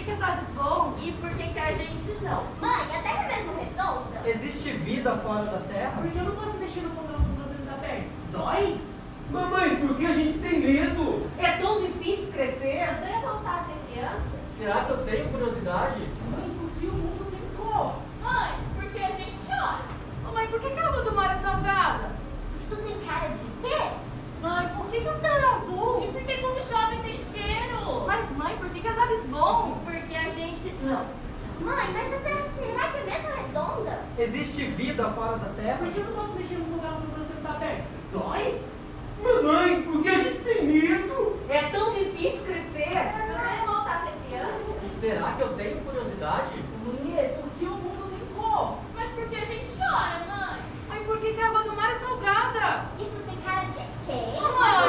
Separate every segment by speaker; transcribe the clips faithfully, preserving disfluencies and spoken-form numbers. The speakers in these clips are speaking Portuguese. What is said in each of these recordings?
Speaker 1: que as aves voam e por que que a gente não?
Speaker 2: Mãe, a Terra é mesmo redonda?
Speaker 3: Existe vida fora da Terra?
Speaker 4: Por que eu não posso mexer no fogão quando você não tá perto? Dói?
Speaker 5: Mamãe, por que a gente tem medo?
Speaker 6: É tão difícil crescer.
Speaker 2: Você ia voltar a ser criança?
Speaker 3: Será que eu tenho curiosidade?
Speaker 4: Mãe, por que o mundo tem cor?
Speaker 2: Mãe, por que a gente chora?
Speaker 6: Ô, mãe, por que que a água do mar é salgada?
Speaker 2: Isso tem cara de quê?
Speaker 1: Mãe, por que que o céu é azul?
Speaker 2: E por que quando chove tem cheiro?
Speaker 1: Mas mãe, por que que as aves voam? Porque a gente não.
Speaker 2: Mãe, mas a Terra será que é mesmo redonda?
Speaker 3: Existe vida fora da Terra?
Speaker 4: Por que eu não posso mexer no fogão quando você não tá perto? Dói?
Speaker 5: Mamãe, por que a gente tem medo?
Speaker 6: É tão difícil crescer.
Speaker 2: Você ia voltar a ser criança?
Speaker 3: Será que eu tenho curiosidade?
Speaker 4: Mãe, por que o mundo tem cor?
Speaker 2: Mas por que a gente chora, mãe?
Speaker 6: Mãe, por que que a água do mar é salgada?
Speaker 2: Isso tem cara de quê?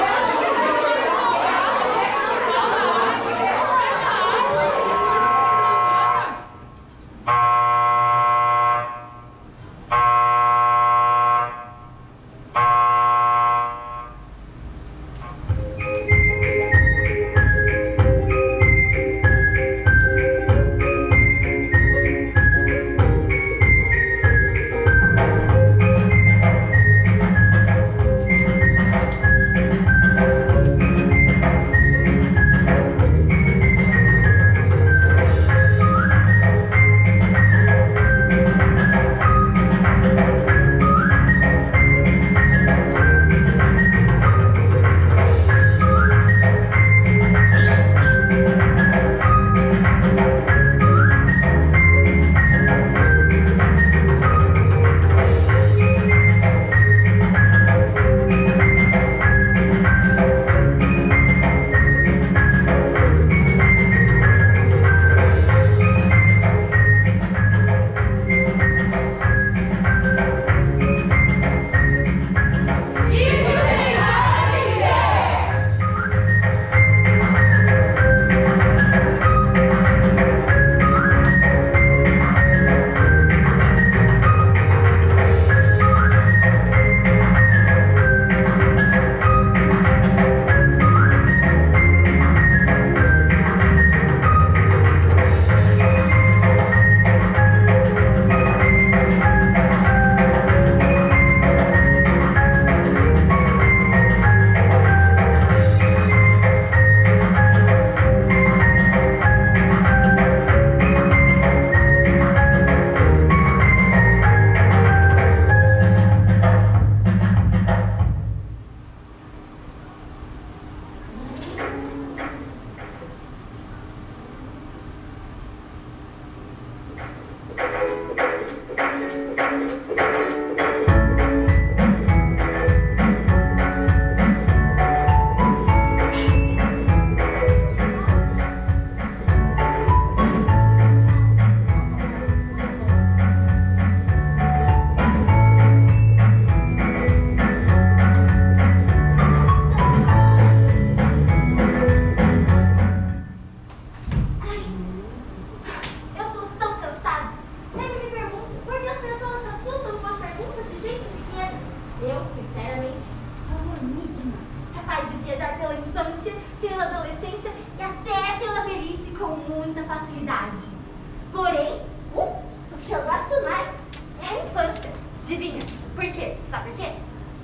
Speaker 2: Porém, uh, o que eu gosto mais é a infância. Adivinha? Por quê? Sabe por quê?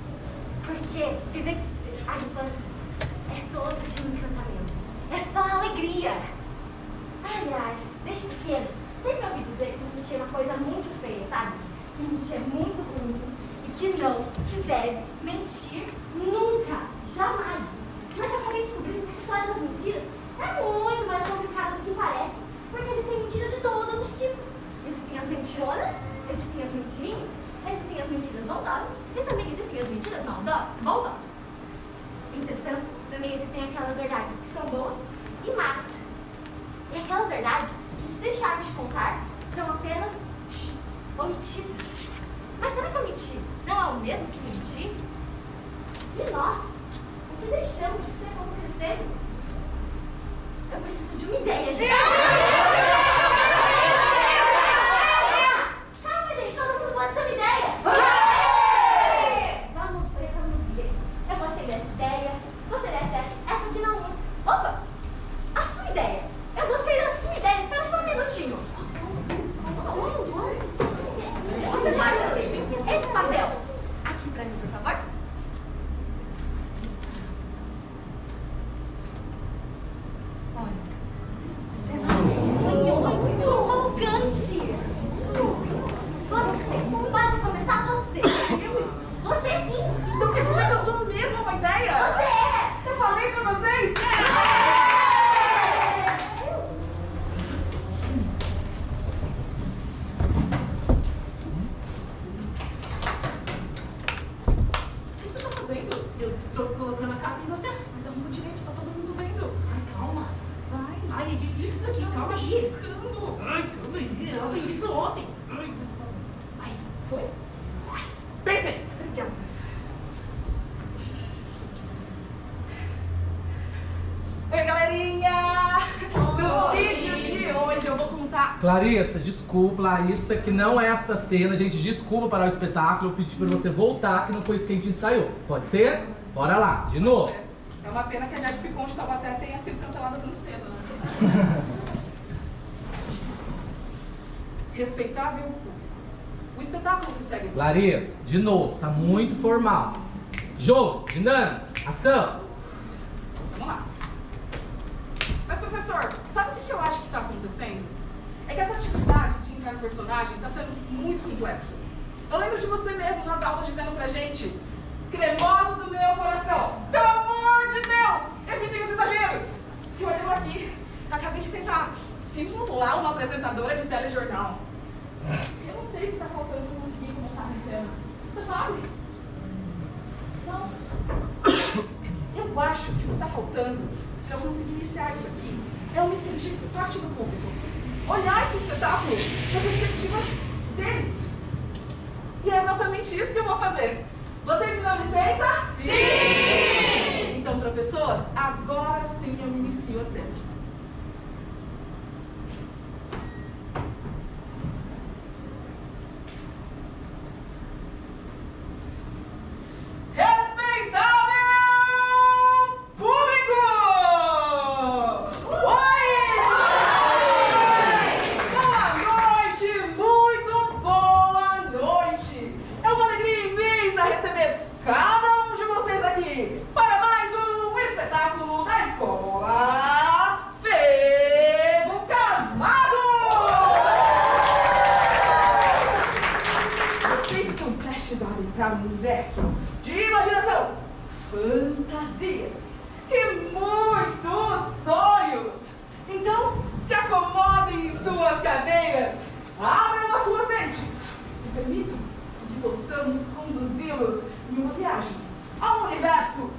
Speaker 2: Porque viver a infância é todo de encantamento. É só alegria. Ai, ai, desde pequeno, sempre ouvi dizer que mentir é uma coisa muito feia, sabe? Que mentir é muito ruim e que não se deve mentir nunca, jamais. Mas eu acabei descobrindo que a história das mentiras é muito mais complicada do que parece. Porque existem mentiras de todos os tipos. Existem as mentironas, existem as mentirinhas, existem as mentiras bondosas e também existem as mentiras maldo- bondosas. Entretanto, também existem aquelas verdades que são boas e más. E aquelas verdades que, se deixarmos de contar, são apenas omitidas. Mas será que omitir não é o mesmo que mentir? E nós? O que deixamos de ser como crescemos? Eu preciso de uma ideia, gente. Calma, gente, todo mundo pode ser uma ideia. Vamos ver, vamos ver. Eu gostei dessa ideia, gostei dessa ideia. Essa aqui não muito. Opa! A sua ideia. Eu gostei da sua ideia.
Speaker 4: isso aqui, calma aí.
Speaker 5: Ai, calma aí.
Speaker 4: Eu fiz isso ontem.
Speaker 5: Ai.
Speaker 4: Aí, foi? Perfeito.
Speaker 6: Obrigada. Oi, galerinha! No vídeo de hoje eu vou contar...
Speaker 7: Clarissa, desculpa, Larissa, que não é esta cena. Gente, desculpa parar o espetáculo. Eu pedi pra você voltar, que não foi isso que a gente ensaiou. Pode ser? Bora lá, de novo.
Speaker 6: É uma pena que a Jade Picon de Taubaté tenha sido cancelada tão cedo, né? Respeitável público. O espetáculo que segue esse...
Speaker 7: Larissa, de novo, tá muito formal. Jogo, dinâmica, ação.
Speaker 6: Vamos lá. Mas, professor, sabe o que eu acho que está acontecendo? É que essa atividade de entrar no personagem está sendo muito complexa. Eu lembro de você mesmo nas aulas dizendo pra gente: cremosos do meu coração, pelo amor de Deus, evitem os exageros. E olha eu aqui, acabei de tentar simular uma apresentadora de telejornal. Eu não sei o que está faltando para conseguir começar a cena. Você sabe? Não. Eu acho que o que está faltando para eu conseguir iniciar isso aqui é eu me sentir parte do público. Olhar esse espetáculo da perspectiva deles. E é exatamente isso que eu vou fazer. Vocês me dão licença? Sim! Então, professor, agora sim eu inicio a cena. Para um universo de imaginação, fantasias e muitos sonhos. Então, se acomodem em suas cadeiras, abram as suas mentes e permitam que possamos conduzi-los em uma viagem a um universo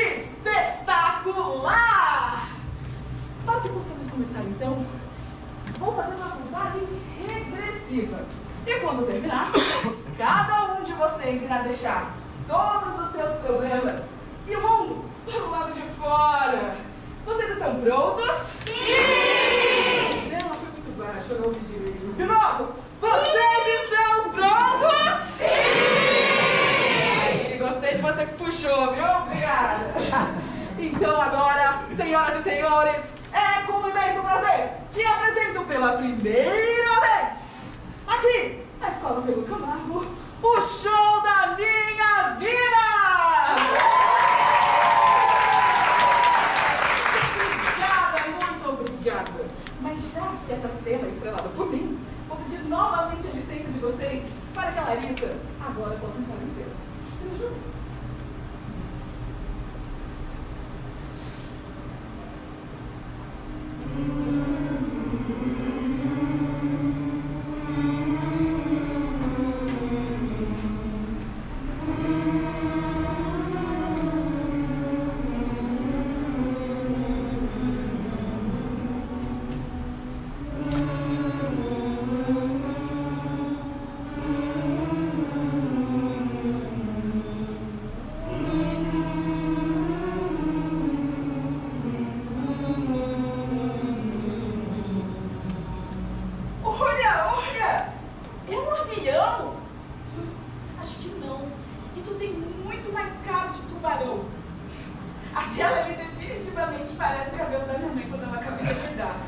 Speaker 6: espetacular. Para que possamos começar, então, vou fazer uma contagem regressiva. E quando terminar, cada um de vocês irá deixar todos os seus problemas e o mundo do lado de fora. Vocês estão prontos? Sim! Não, foi muito baixo, eu não ouvi direito. De novo, vocês estão prontos? Sim! Aí, gostei de você que puxou, viu? Obrigada. Então agora, senhoras e senhores, é com um imenso prazer que apresento pela primeira vez aqui, na Escola Felo Camargo, o show da minha vida! Obrigada, muito obrigada! Mas já que essa cena é estrelada por mim, vou pedir novamente a licença de vocês para que a Larissa agora possa entrar em cena. Você me ajuda? Aquela ali definitivamente parece o cabelo da minha mãe quando ela acabei de acordar.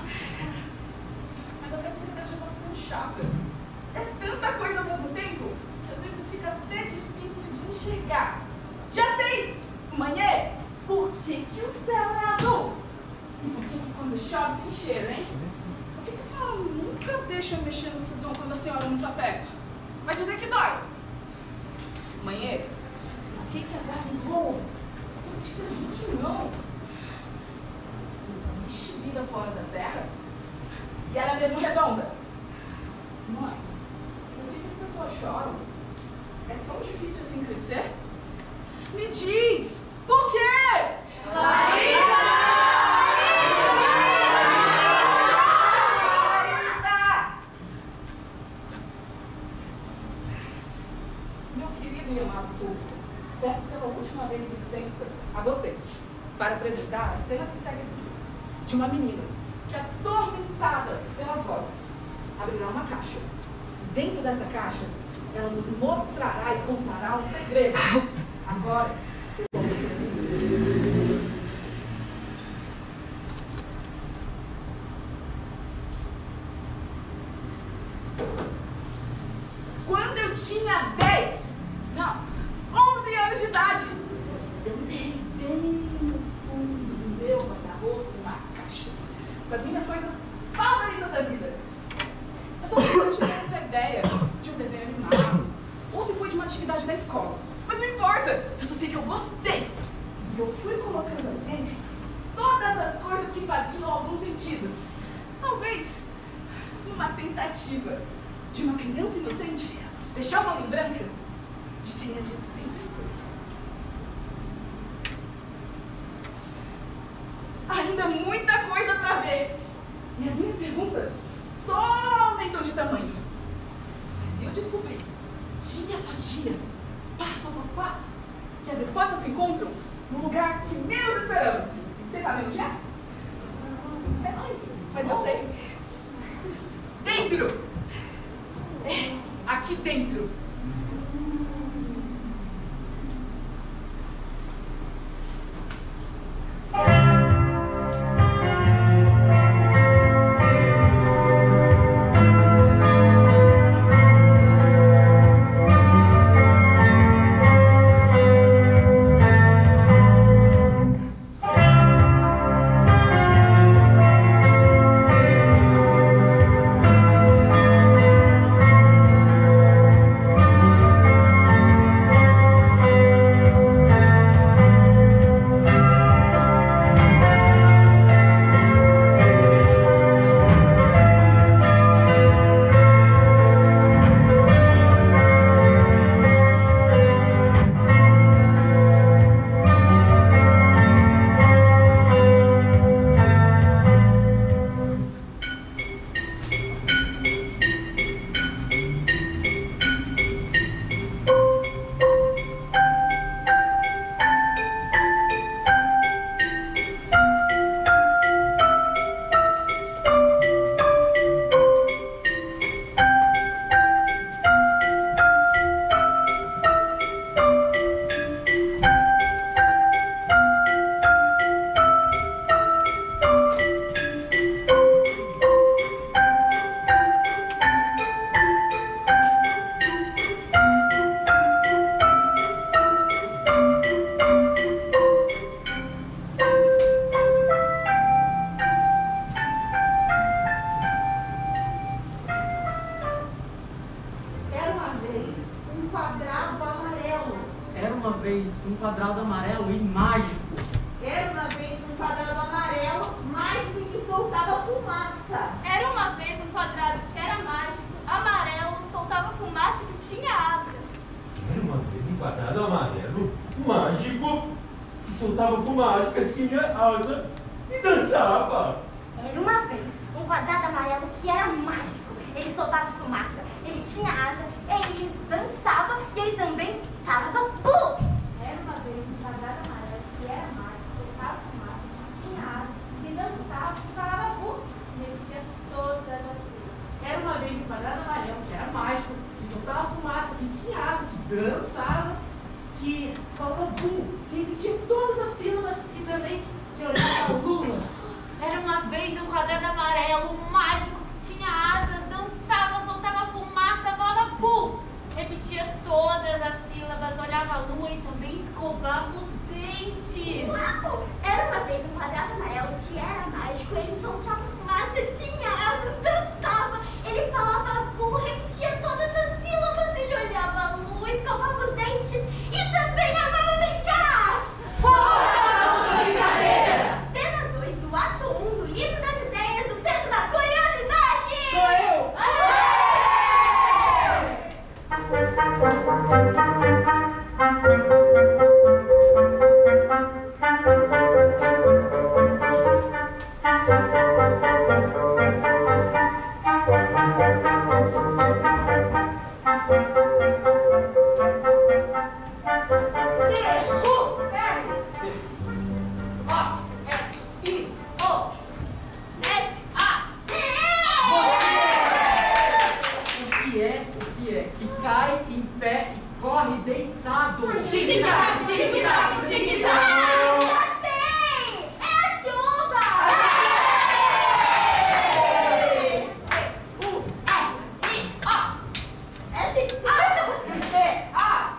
Speaker 6: Mas essa comunidade já tá ficando chata. É tanta coisa ao mesmo tempo que às vezes fica até difícil de enxergar. Já sei! Manhã, por que, que o céu é azul? E por que, que quando chove tem cheiro, hein? Por que, que a senhora nunca deixa eu mexer no fogão quando a senhora não tá perto? Vai dizer que dói. Manhã, por que, que as aves voam? Por que, que a gente não? Existe vida fora da Terra? E ela é mesmo redonda? Mãe, por que, que as pessoas choram? É tão difícil assim crescer? Me diz, por quê?
Speaker 2: Larissa!
Speaker 6: apresentar a cena que segue a seguir. De uma menina que, atormentada pelas vozes, abrirá uma caixa. Dentro dessa caixa, ela nos mostrará e contará um segredo. Agora, vamos ver. Quando eu tinha dez, não, onze anos de idade, eu derrubei no fundo do meu guarda-roupa uma caixa com as minhas coisas favoritas da vida. Eu só não tinha essa ideia de um desenho animado, ou se foi de uma atividade da escola. Mas não importa, eu só sei que eu gostei. E eu fui colocando ali dentro todas as coisas que faziam algum sentido. Talvez uma tentativa de uma criança inocente deixar uma lembrança de quem a gente sempre foi. Ainda muita coisa para ver. E as minhas perguntas só aumentam de tamanho. Mas eu descobri, dia após dia, passo após passo, que as respostas se encontram no lugar que menos esperamos. Vocês sabem onde é? É onde? Mas eu sei. Dentro! É, aqui dentro.
Speaker 3: Um quadrado amarelo e mágico.
Speaker 1: Era uma vez um quadrado amarelo mágico que soltava fumaça.
Speaker 2: Era uma vez um quadrado que era mágico, amarelo, soltava fumaça e que tinha asa.
Speaker 5: Era uma vez um quadrado amarelo, mágico, que soltava fumaça, tinha asa e dançava.
Speaker 2: Era uma vez um quadrado amarelo que era mágico. Ele soltava fumaça, ele tinha asa, ele dançava e ele também falava bu! Era uma vez um quadrado amarelo que era mágico, soltava fumaça, tinha asa, ele dançava e falava bu! E ele tinha todas as coisas.
Speaker 4: Era uma vez um quadrado amarelo que era mágico, que soltava fumaça, que tinha asa, que dançava, que falava bu, que tinha todas as sílabas e também que olhava a lua.
Speaker 2: Era uma Tic-tac, tic-tac, tic-tac. Já sei! É a chuva! U, E, I, O. S, A, C, A.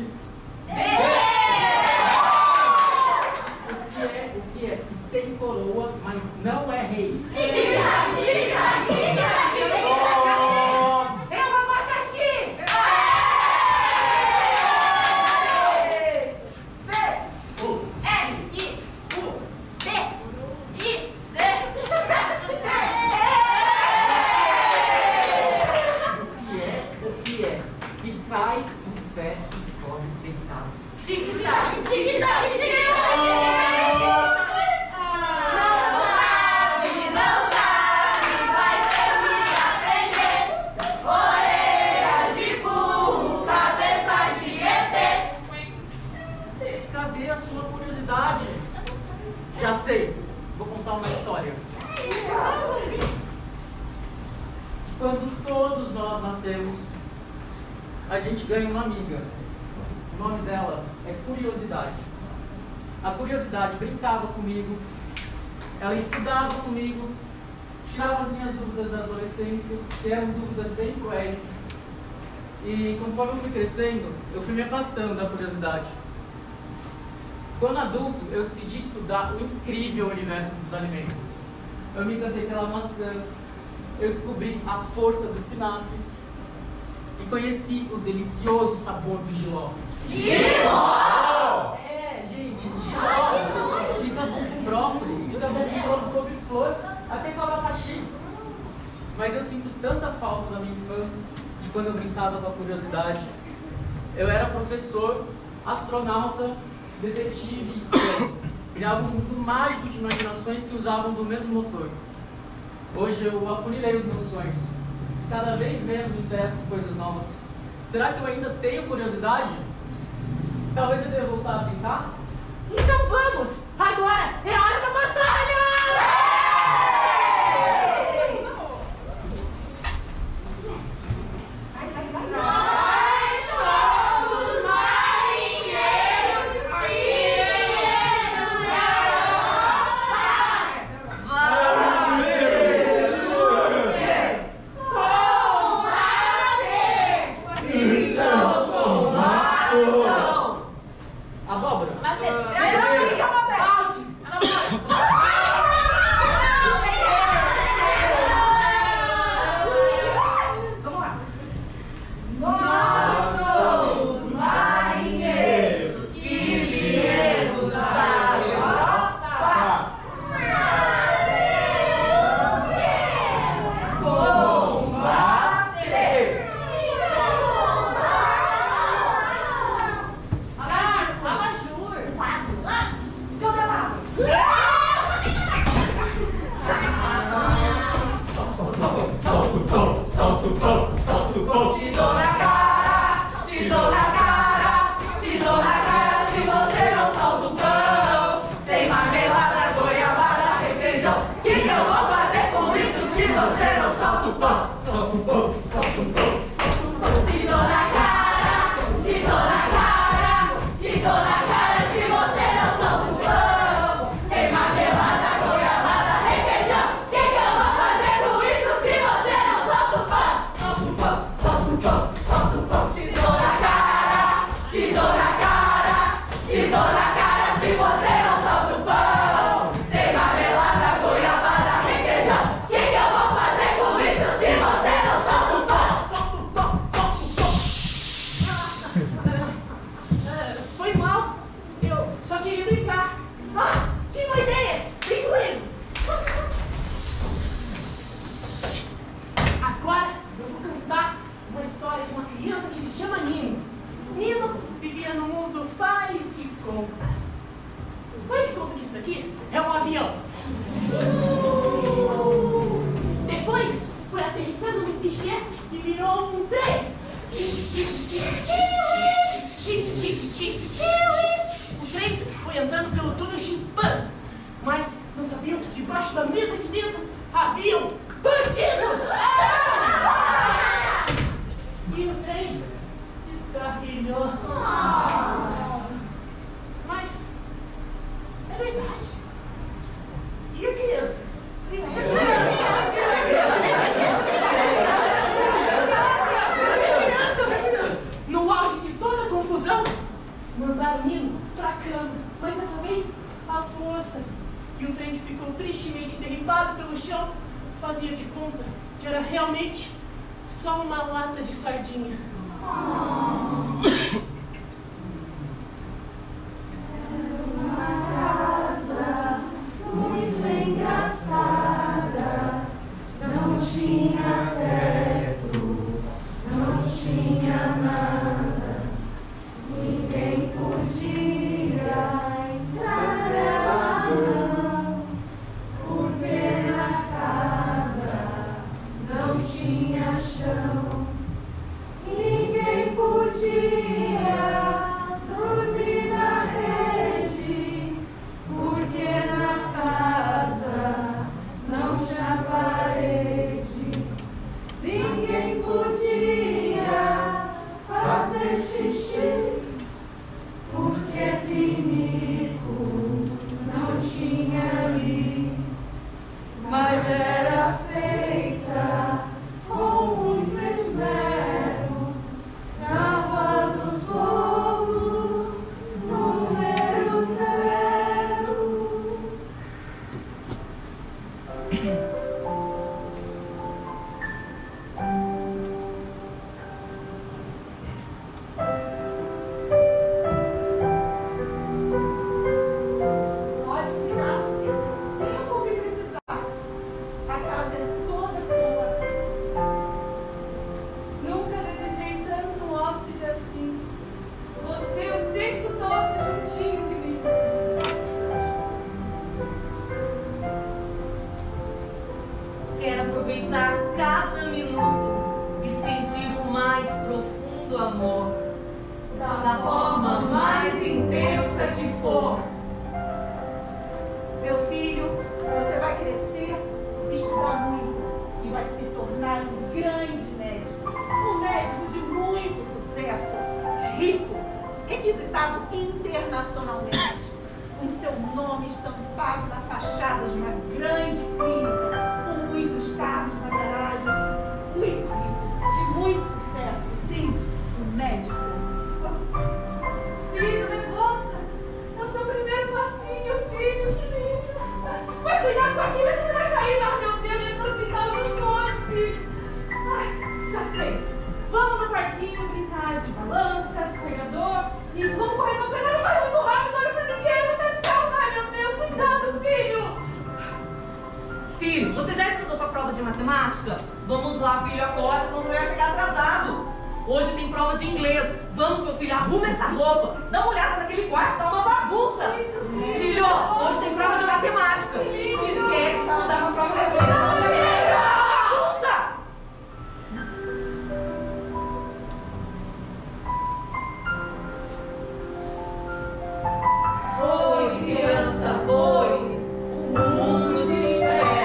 Speaker 3: O que é, o que é que tem coroa, mas não é rei?
Speaker 2: Tic-tac, tic-tac, tic-tac, tic-tac.
Speaker 4: É um abacaxi!
Speaker 2: U, R, I, U, D, I, D.
Speaker 3: O que é, o que é que cai no pé e corre deitado?
Speaker 2: Tic-tac, tic-tac, tic-tac. Não sabe, não sabe, vai ter que aprender. Orelha de burro, cabeça de E T.
Speaker 3: Cadê a sua curiosidade? Já sei, vou contar uma história. Quando todos nós nascemos, a gente ganha uma amiga. O nome dela é Curiosidade. A Curiosidade brincava comigo, ela estudava comigo, tirava as minhas dúvidas da adolescência, que eram dúvidas bem cruéis. E conforme eu fui crescendo, eu fui me afastando da curiosidade. Quando adulto, eu decidi estudar o incrível universo dos alimentos. Eu me encantei pela maçã, eu descobri a força do espinafre e conheci o delicioso sabor do jiló.
Speaker 2: Giló!
Speaker 3: É, gente, jiló.
Speaker 2: Ai, que nojo.
Speaker 3: Fica bom com brócolis, fica bom com couve-flor, até com abacaxi. Mas eu sinto tanta falta da minha infância, de quando eu brincava com a curiosidade. Eu era professor, astronauta, detetive e estrela. Criava um mundo mágico de imaginações que usavam do mesmo motor. Hoje eu afunilei os meus sonhos. E cada vez menos me interesso por coisas novas. Será que eu ainda tenho curiosidade? Talvez eu deva voltar a brincar?
Speaker 4: Então vamos! Agora é a hora da batalha!
Speaker 2: Nós somos marinheiros viemos
Speaker 5: Então,
Speaker 1: Não!
Speaker 3: Abóbora?
Speaker 2: Mas você...
Speaker 1: Eu não sei o que eu vou ter.
Speaker 4: Balde!
Speaker 1: Vamos lá.
Speaker 5: nós somos marinheiros
Speaker 1: Que viemos da Europa.
Speaker 5: combater.
Speaker 2: Abajur.
Speaker 1: Canta lá.
Speaker 5: Solta o pão, solta o pão, solta o pão.
Speaker 1: Te dou na cara, te dou na cara, te dou na cara se você não solta o pão. Tem marmelada, goiabada, requeijão. O que, que eu vou fazer com isso se você não solta o pão?
Speaker 5: Solta o pão, solta o pão.
Speaker 1: Te dou na cara, te dou na cara, te dou na cara se você não solta o pão. Tem marmelada, goiabada, requeijão. O que, que eu vou fazer com isso se você não solta o pão? Solta o pão, solta o pão, solta o pão. Te dou na cara, te dou na cara, te dou na cara se você não solta o pão. Tem marmelada, goiabada, requeijão. O que, que eu vou fazer com isso se você não solta o pão?
Speaker 4: no chão, fazia de conta que era realmente só uma lata de sardinha.
Speaker 1: Muito engraçada, não tinha teto, não tinha nada, ninguém podia entrar nela não, porque na casa não tinha chão, ninguém podia dormir na rede, porque na casa não tinha parede, ninguém podia fazer xixi, porque pinico não tinha ali, mas era feita com muito esmero, Cava dos Lobos, número zero.
Speaker 6: Pode ficar o tempo que precisar. A casa é toda sua.
Speaker 1: Nunca desejei tanto um hóspede assim. Você o tempo todo juntinho de mim.
Speaker 8: Quero aproveitar cada minuto e sentir o mais profundo amor, da forma mais intensa que for.
Speaker 6: Meu filho, você vai crescer, estudar muito e vai se tornar um grande médico. Um médico de muito sucesso, rico, requisitado internacionalmente, com seu nome estampado na fachada de uma grande clínica, com muitos carros na garagem, muito rico, de muito sucesso. Sim, um médico.
Speaker 1: Filho, levanta. É o seu primeiro passinho, filho. Que lindo. Mas cuidado com aquilo, você vai cair. Ah, meu Deus, ele pro hospital de novo, filho. Ai, já sei. Vamos no parquinho brincar de balança, escorregador. Isso, vamos correr, vamos pegar, não vai muito rápido, olha pra ninguém, você vai descalçar. Ai, meu Deus, cuidado, filho.
Speaker 8: Filho, você já estudou para a prova de matemática? Vamos lá, filho, acorda, senão você vai chegar atrasado. Hoje tem prova de inglês. Vamos, meu filho, arruma essa roupa. Dá uma olhada naquele quarto, tá uma bagunça. Filho, hoje tem prova de matemática. Não esquece de estudar para a prova de matemática. Bagunça! Foi, criança, foi. O mundo te espera.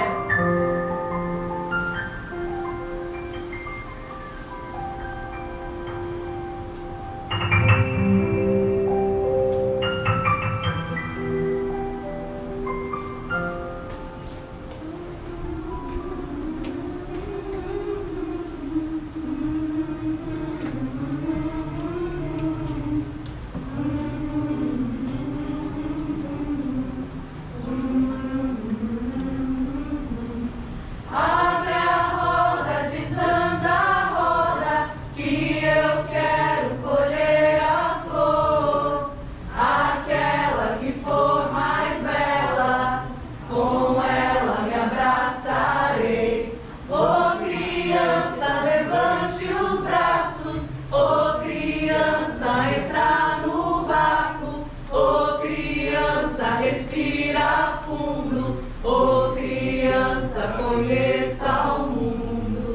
Speaker 1: Abre a roda, desanda a roda, que eu quero colher a flor, aquela que for mais bela, com ela me abraçarei. Ô criança, levante os braços, ô criança, entra no barco, ô criança, respira fundo, ô criança, conheça o mundo.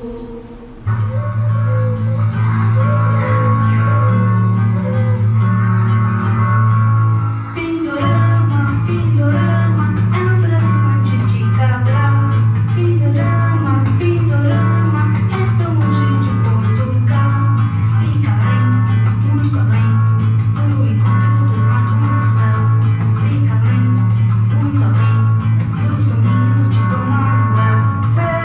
Speaker 9: Pindorama, Pindorama, é um presente de Cabral. Pindorama, Pindorama, é tão longe de Portugal. Fica além, muito além, do encontro do mato no céu. Fica além, muito além, dos domínios de Dom Manuel.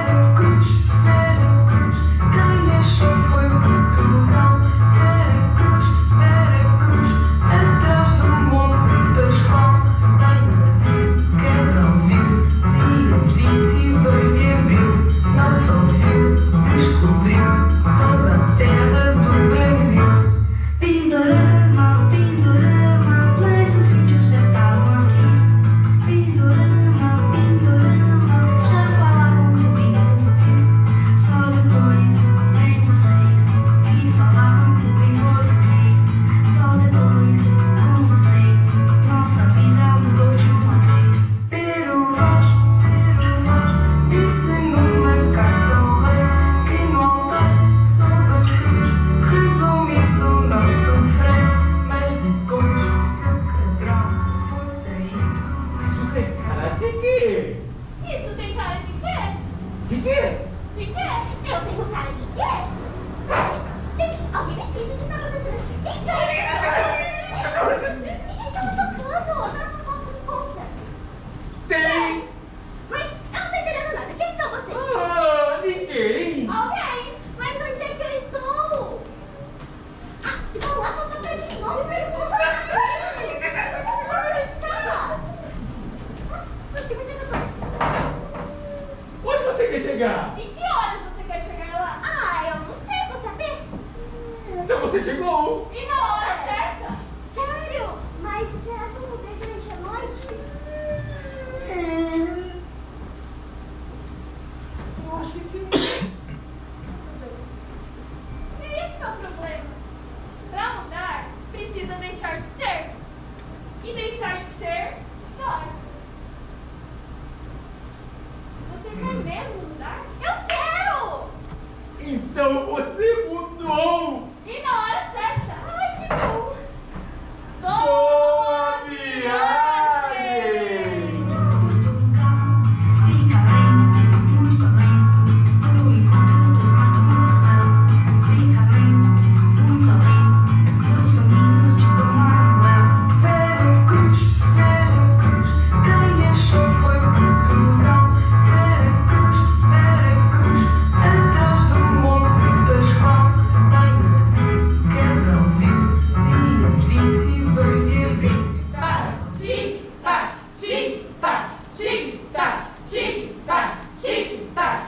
Speaker 5: De quê?
Speaker 2: De quê? Eu tenho cara de quê? Gente, alguém me explica o que tá acontecendo. Quem são eles? Quem estão tocando? Não, não, não conta.
Speaker 5: Tem!
Speaker 2: Mas eu não tô entendendo nada. Quem são vocês?
Speaker 5: Ah, ninguém!
Speaker 2: Ok, mas onde é que eu estou? Ah, vou lá pra papel de novo e pergunta. Tá. Onde é que eu tô?
Speaker 5: Onde você quer chegar?
Speaker 2: Em que horas você quer chegar lá? Ah, eu não sei, vou saber.
Speaker 5: Então você chegou!
Speaker 2: E na hora certa? Sério? Mas será que eu vou ver durante a noite?
Speaker 6: Eu acho que sim.
Speaker 1: E aí que é o problema? Pra mudar, precisa deixar de ser. E deixar de ser, dói. Você quer mesmo mudar?
Speaker 2: Eu quero!
Speaker 5: Então você mudou!
Speaker 1: E na hora certa.
Speaker 2: Ai, que bom!
Speaker 5: Boa viagem!
Speaker 8: Tic-tac, tic-tac, tic-tac, tic-tac, tic-tac.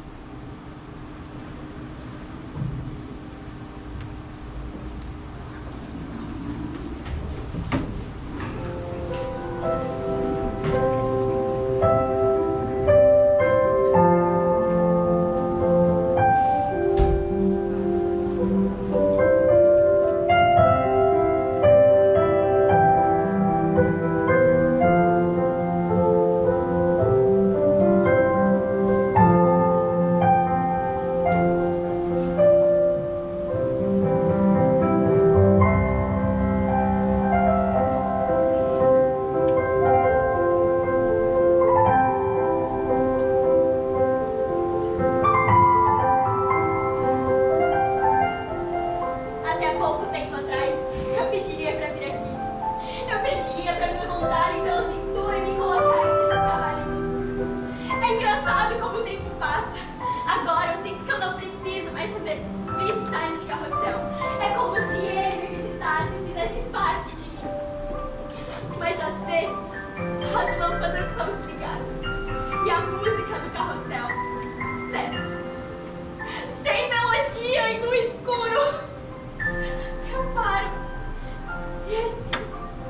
Speaker 2: Até pouco tempo atrás, eu pediria pra vir aqui. Eu pediria pra me levantarem pela cintura e me colocarem nesses cavalinhos. É engraçado como o tempo passa. Agora eu sinto que eu não preciso mais fazer visitar de carrossel. É como se ele me visitasse e fizesse parte de mim. Mas às vezes, as lâmpadas são desligadas. E a música do carrossel cessa. Sem melodia e no escuro. Eu paro e respiro.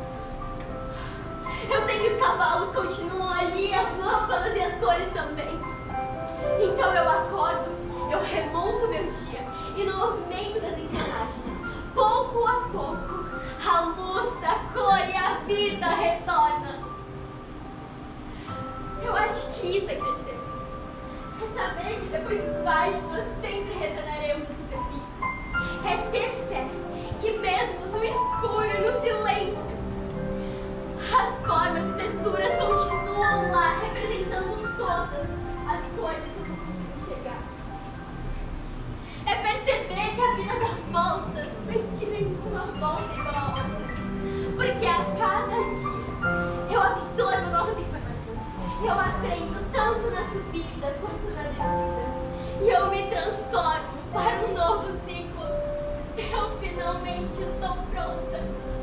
Speaker 2: Eu sei que os cavalos continuam ali, as lâmpadas e as cores também. Então eu acordo, eu remonto meu dia e no movimento das engrenagens, pouco a pouco, a luz, a cor e a vida retorna. Eu acho que isso é crescer. É saber que depois dos baixos nós sempre retornaremos à superfície. É ter fé que mesmo no escuro e no silêncio, as formas e texturas continuam lá, representando todas as coisas que eu não consigo enxergar. É perceber que a vida dá voltas, mas que nenhuma volta é igual a outra. Porque a cada dia eu absorvo novas informações. Eu aprendo tanto na subida quanto na descida. E eu me transformo para um novo ciclo. Eu finalmente estou pronta.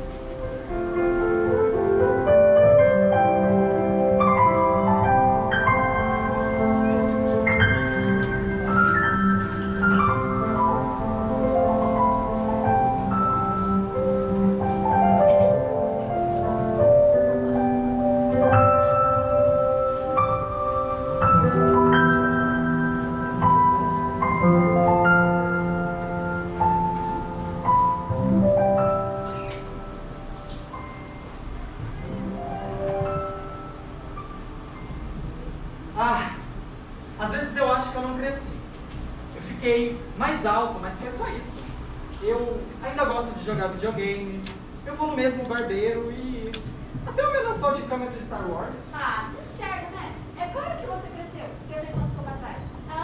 Speaker 3: Ah, às vezes eu acho que eu não cresci. Eu fiquei mais alto, mas foi só isso. Eu ainda gosto de jogar videogame, eu vou no mesmo barbeiro e até o meu lençol de cama do Star Wars.
Speaker 2: Ah, você enxerga, né? É claro que você cresceu, que a sua infância ficou pra trás.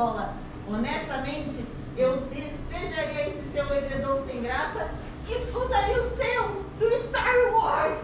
Speaker 10: escola. Honestamente, eu despejaria esse seu edredom sem graça e usaria o seu do Star Wars.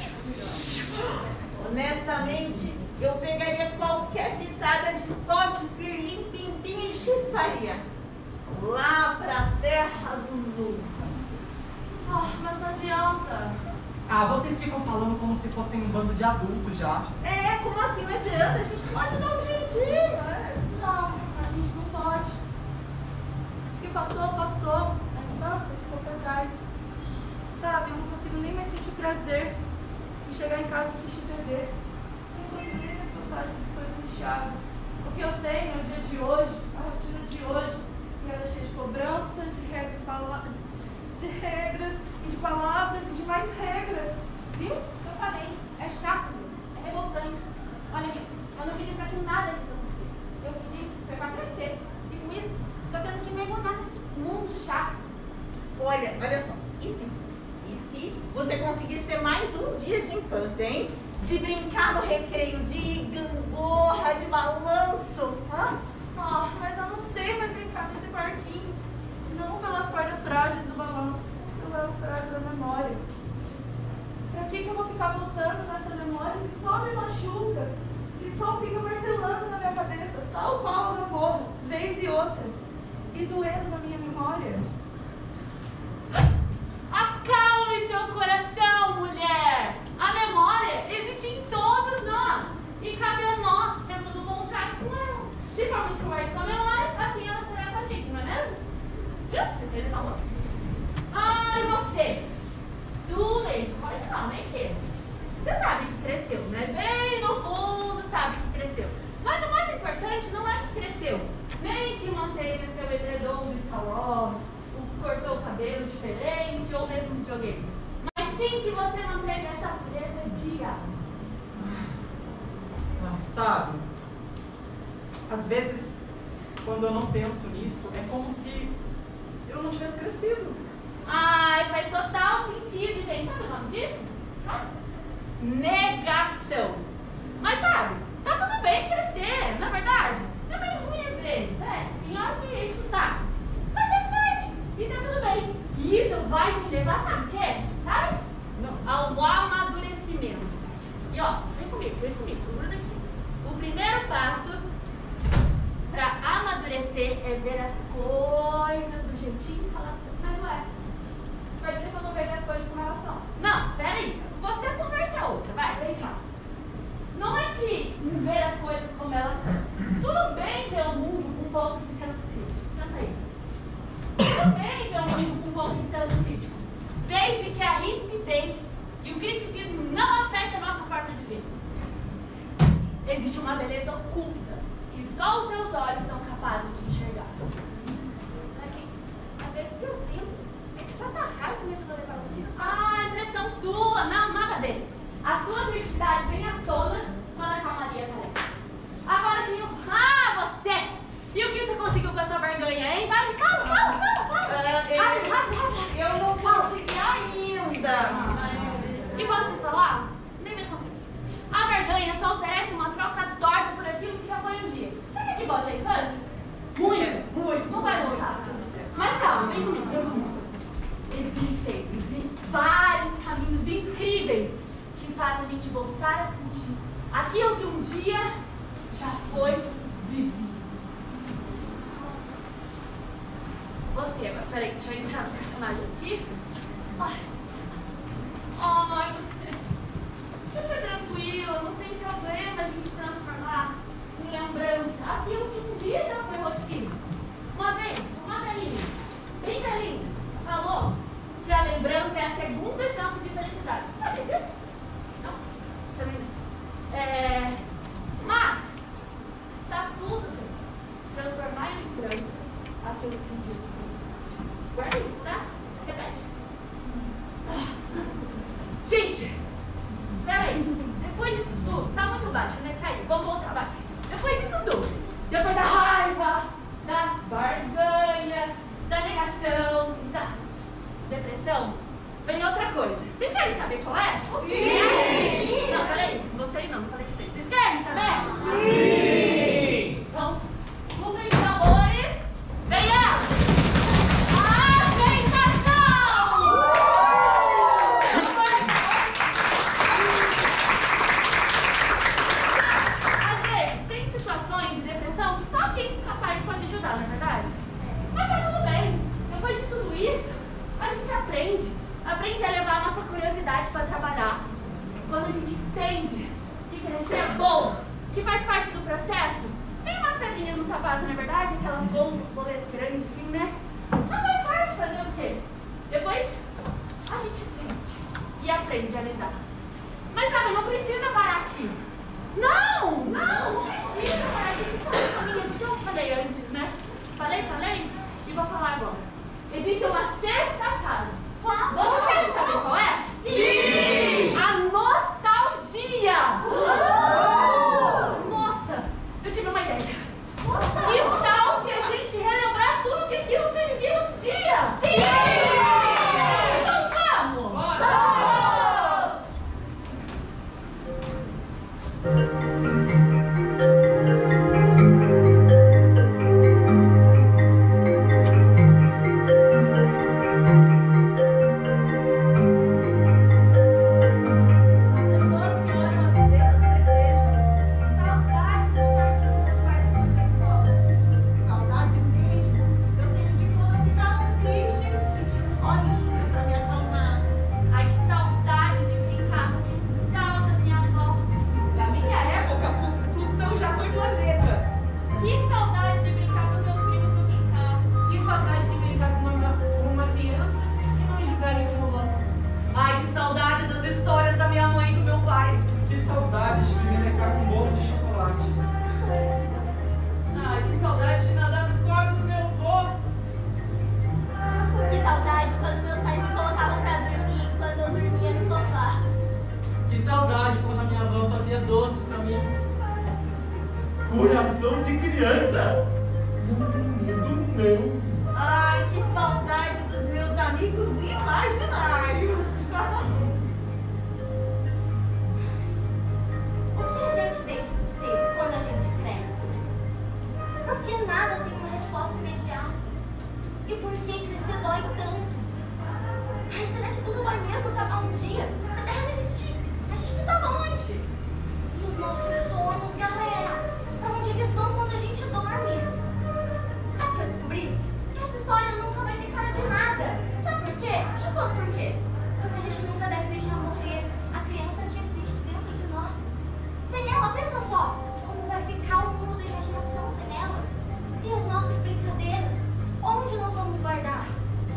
Speaker 10: Honestamente, eu pegaria qualquer pitada de pote, pirlim, pimpim e chisparia lá pra terra do nunca.
Speaker 6: Ah, mas não adianta.
Speaker 3: Ah, vocês ficam falando como se fossem um bando de adultos já.
Speaker 10: É, como assim não adianta? A gente pode dar um jeitinho.
Speaker 6: É. Não, a gente não pode. O que passou, passou. A infância ficou pra trás. Sabe, eu não consigo nem mais sentir prazer em chegar em casa e assistir T V. Não consigo nem mais gostar de biscoito recheado. O que eu tenho é o dia de hoje, a rotina de hoje, que ela é cheia de cobrança, de regras, pala- de regras, e de palavras e de mais regras.
Speaker 2: Viu? Eu falei. É chato mesmo. É revoltante. Olha, meu, eu não pedi pra que nada disso acontecesse. Eu pedi foi pra crescer. E com isso, tô tendo que mergulhar nesse mundo chato.
Speaker 10: Olha, olha só. E se, e se você conseguisse ter mais um dia de infância, hein? De brincar no recreio, de gangorra, de balanço. Hã?
Speaker 6: Ah, mas eu não sei mais brincar nesse parquinho. Não pelas cordas frágeis do balanço, mas pela frágil da memória. Pra que que eu vou ficar voltando nessa memória que só me machuca? Que só fica martelando na minha cabeça, tal qual eu morro, vez e outra. E doendo na minha memória.
Speaker 1: Acalme seu coração, mulher! A memória existe em todos nós. E cabe a nós termos um contrato com ela. Se formos conversar com a memória, assim ela será com a gente, não é mesmo? Viu? Porque ele falou. Ai, você! Tu mesmo, falei, não, nem que. Você sabe que cresceu, né? Bem no fundo sabe que cresceu. Mas o mais importante não é que cresceu, nem que manteve o seu edredom do Star Wars, ou cortou o cabelo diferente, ou mesmo videogame. Mas sim que você manteve essa presa de alma.
Speaker 3: Não, sabe? Às vezes, quando eu não penso nisso, é como se eu não tivesse crescido.
Speaker 1: Ai, faz total sentido, gente. Sabe o nome disso? Hã? Negação. Mas sabe, tá tudo bem crescer, não é verdade? É meio ruim às vezes, né? Tem hora que enche o saco. Mas faz parte. E tá tudo bem. E isso vai te levar, sabe o quê? Sabe?
Speaker 3: Não.
Speaker 1: Ao amadurecimento. E ó, vem comigo, vem comigo, segura daqui. O primeiro passo pra amadurecer é ver as coisas do jeitinho que elas são.
Speaker 2: Mas ué, vai dizer que eu não vejo as coisas com relação.
Speaker 1: Não, peraí. Você conversa outra, vai, vem cá. Não é que ver as coisas como elas são. Tudo bem ver o mundo com um pouco de senso crítico. Pensa isso. Tudo bem ver o mundo com um pouco de senso crítico. Desde que a rispidez e o criticismo não afete a nossa forma de ver. Existe uma beleza oculta que só os seus olhos são capazes de enxergar.
Speaker 2: Às vezes o que eu sinto é que só essa raiva me ajuda a levar o dia.
Speaker 1: Ah, impressão sua. Não, nada a ver. A sua felicidade vem à tona quando a calmaria aparece. Agora que eu... Ah, você! E o que você conseguiu com a sua vergonha, hein? Vai, fala, fala, fala, fala.
Speaker 10: Ah, eu,
Speaker 1: Rápido, rápido, rápido.
Speaker 10: eu não consegui ainda.
Speaker 1: E posso te falar? Nem me consigo. A vergonha só oferece uma troca torta por aquilo que já foi um dia. Sabe que volte à infância? Muito.
Speaker 10: É, muito.
Speaker 1: Não vai voltar. Mas calma, vem comigo, vem comigo. Existem vários caminhos incríveis que fazem a gente voltar a sentir aquilo que um dia já foi vivido. Você agora, peraí, deixa eu entrar no personagem aqui. Ai, ai, você. Fica tranquila, não tem problema a gente transformar em lembrança aquilo que um dia já foi rotina. Uma vez, uma velhinha, bem velhinha, falou que a lembrança é a segunda chance de felicidade. Sabe disso? Não? Também não. É... Mas, tá tudo bem. Transformar em lembrança aquilo que um dia foi felicidade. Guarda isso, tá? Repete. Gente, peraí. Depois disso tudo, tá muito baixo, né? Caiu. Vamos voltar, vai. Depois disso tudo, depois da raiva, da barganha, da negação e da depressão, vem outra coisa. Vocês querem saber qual é? Sim! Não, peraí, vocês não, não falei que vocês. Vocês querem saber? Sim! Então, vamos ver então aprende, aprende a levar a nossa curiosidade para trabalhar. Quando a gente entende que crescer é bom, que faz parte do processo, tem umas pedrinhas no sapato, não é verdade? Aquelas bombas, boletos grandes assim, né? Mas faz parte, fazer o quê? Depois a gente sente e aprende a lidar. Mas sabe, não precisa parar aqui. Não, não, não precisa parar aqui. Que eu falei antes, né? Falei, falei e vou falar agora. Existe uma sexta casa. Qual? Vocês querem saber qual é? Sim! A nostalgia! Uh! Nossa, eu tive uma ideia. Que tal se a gente relembrar tudo que aquilo vivia um dia? Sim! Então vamos! Bora!
Speaker 5: Coração de criança! Não tem medo, não!
Speaker 10: Ai, que saudade dos meus amigos imaginários!
Speaker 2: O que a gente deixa de ser quando a gente cresce? Porque nada tem uma resposta imediata. E por que crescer dói tanto? Ai, será que tudo vai mesmo acabar um dia? Se a Terra não existisse, a gente pensava onde? E os nossos sonhos, galera? Pra onde eles vão quando a gente dorme? Sabe o que eu descobri? Que essa história nunca vai ter cara de nada. Sabe por quê? Te conto por quê. Porque a gente nunca deve deixar morrer a criança que existe dentro de nós. Sem ela, pensa só, como vai ficar o mundo da imaginação sem elas? E as nossas brincadeiras? Onde nós vamos guardar?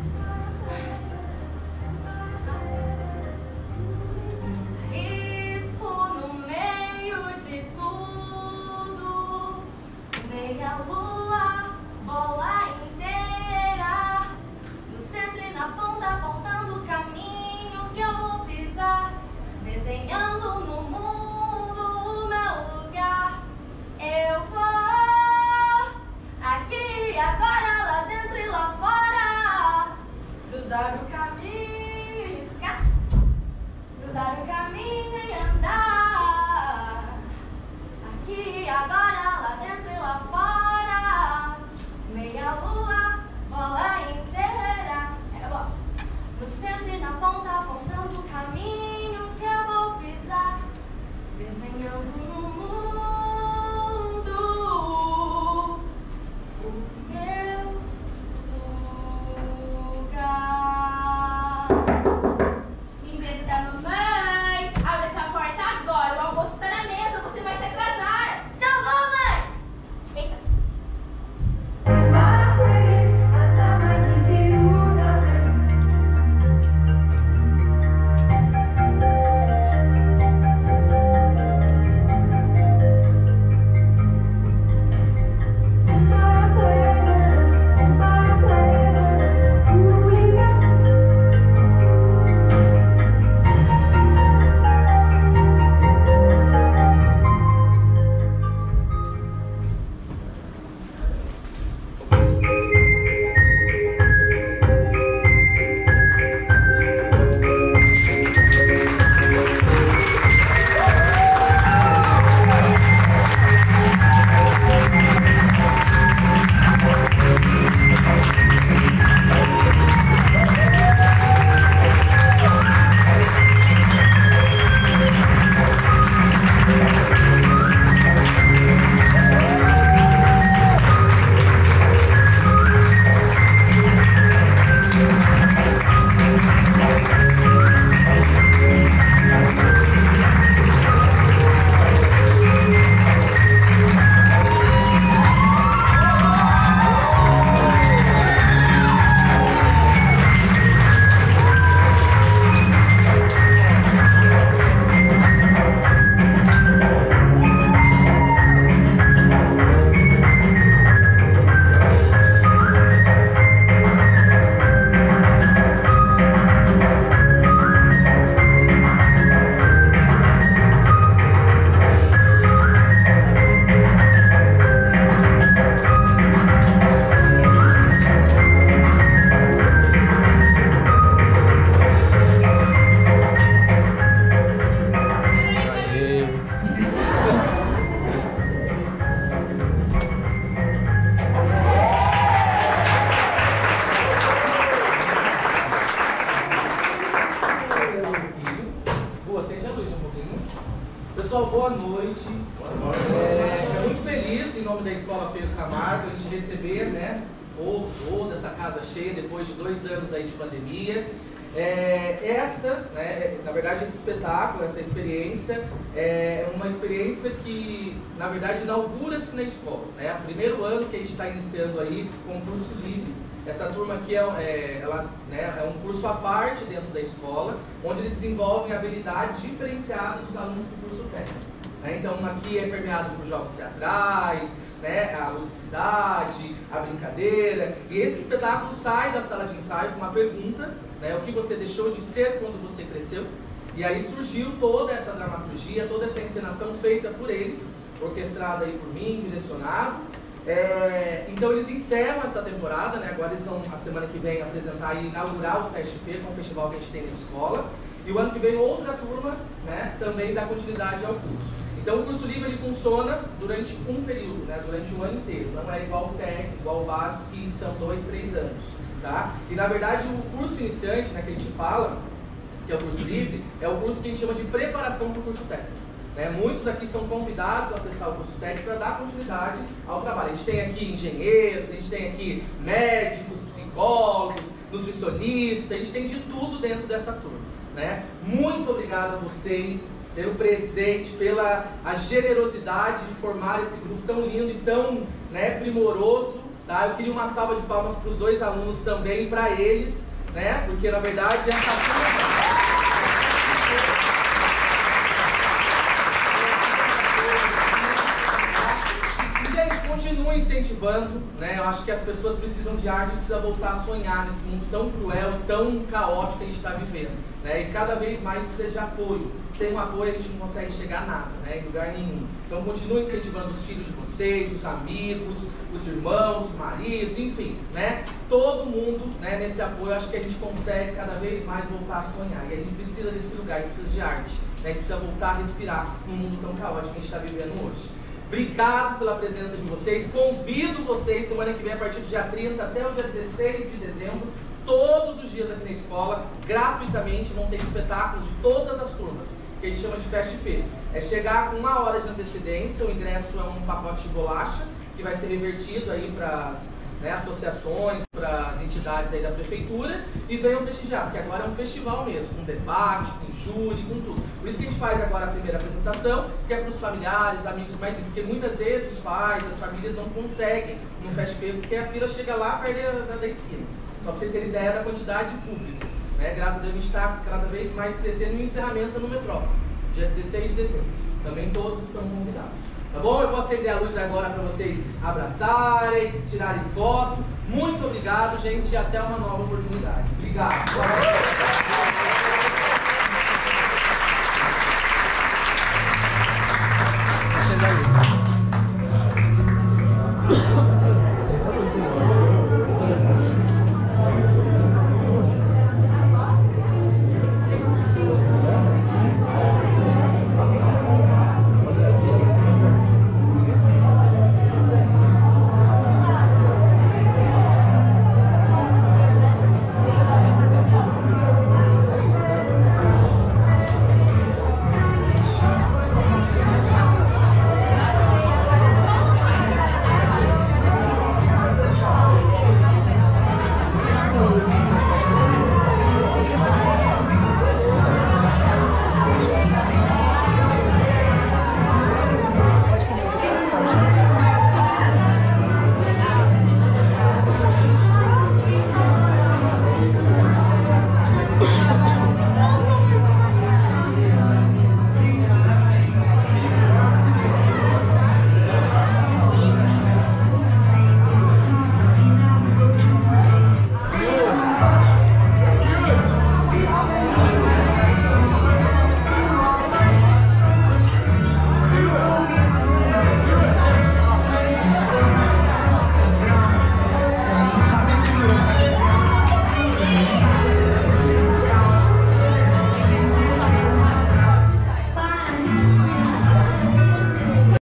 Speaker 2: Risco no meio de tudo, meia lua, bola inteira, no centro e na ponta apontando o caminho que eu vou pisar, desenhando no mundo o meu lugar. Eu vou aqui, agora, lá dentro e lá fora, cruzar o caminho e riscar, cruzar o caminho e andar. Aqui, agora, lá dentro e lá fora, meia lua, bola inteira. É bom. No centro e na ponta, apontando o caminho que eu vou pisar, desenhando no mundo o meu lugar. Lindeza da mamãe, abre essa porta agora, o almoço tá na mesa, você vai se atrasar. Já vou, mãe! Eita.
Speaker 7: Pessoal, boa noite. É, é muito feliz, em nome da Escola Feio Camargo, a gente receber, né, esse povo todo, essa casa cheia, depois de dois anos aí de pandemia. É, essa, né, na verdade, esse espetáculo, essa experiência, é uma experiência que, na verdade, inaugura-se na escola. Né? É o primeiro ano que a gente está iniciando aí com o curso livre. Essa turma aqui é, é, ela, né, é um curso à parte dentro da escola, onde eles desenvolvem habilidades diferenciadas dos alunos do curso técnico. Né? Então, aqui é permeado por jogos teatrais, né, a ludicidade, a brincadeira. E esse espetáculo sai da sala de ensaio com uma pergunta, né, o que você deixou de ser quando você cresceu. E aí surgiu toda essa dramaturgia, toda essa encenação feita por eles, orquestrada aí por mim, direcionado. É, então eles encerram essa temporada, né? Agora eles vão, a semana que vem, apresentar e inaugurar o Fest Fair, que é um festival que a gente tem na escola. E o ano que vem outra turma, né, também dá continuidade ao curso. Então o curso livre ele funciona durante um período, né, durante um ano inteiro. Não é igual o técnico, igual o básico, que são dois, três anos. Tá? E na verdade o curso iniciante, né, que a gente fala, que é o curso livre, é o curso que a gente chama de preparação para o curso técnico. Né? Muitos aqui são convidados a prestar o curso técnico para dar continuidade ao trabalho. A gente tem aqui engenheiros, a gente tem aqui médicos, psicólogos, nutricionistas, a gente tem de tudo dentro dessa turma. Né? Muito obrigado a vocês pelo presente, pela a generosidade de formar esse grupo tão lindo e tão, né, primoroso. Tá? Eu queria uma salva de palmas para os dois alunos também, para eles, né? Porque na verdade essa turma... Continua incentivando, né? Eu acho que as pessoas precisam de arte, precisam voltar a sonhar nesse mundo tão cruel e tão caótico que a gente está vivendo, né? E cada vez mais precisa de apoio. Sem um apoio a gente não consegue chegar a nada, né? Em lugar nenhum. Então continue incentivando os filhos de vocês, os amigos, os irmãos, os maridos, enfim, né? Todo mundo, né, nesse apoio, acho que a gente consegue cada vez mais voltar a sonhar. E a gente precisa desse lugar, a gente precisa de arte, né? A gente precisa voltar a respirar num mundo tão caótico que a gente está vivendo hoje. Obrigado pela presença de vocês. Convido vocês semana que vem, a partir do dia trinta até o dia dezesseis de dezembro, todos os dias aqui na escola, gratuitamente, vão ter espetáculos de todas as turmas, que a gente chama de Fest Fair. É chegar com uma hora de antecedência, o ingresso é um pacote de bolacha, que vai ser revertido aí para as, né, associações, para as entidades aí da prefeitura, e venham prestigiar, porque agora é um festival mesmo, com debate, com júri, com tudo. Por isso que a gente faz agora a primeira apresentação, que é para os familiares, amigos, mais porque muitas vezes os pais, as famílias não conseguem no Fest Fair, porque a fila chega lá perto da, da esquina. Só para vocês terem ideia da quantidade de público. Né? Graças a Deus a gente está cada vez mais crescendo, e o encerramento no Metrópole, dia dezesseis de dezembro. Também todos estão convidados. Tá bom? Eu vou acender a luz agora para vocês abraçarem, tirarem foto. Muito obrigado, gente, e até uma nova oportunidade. Obrigado.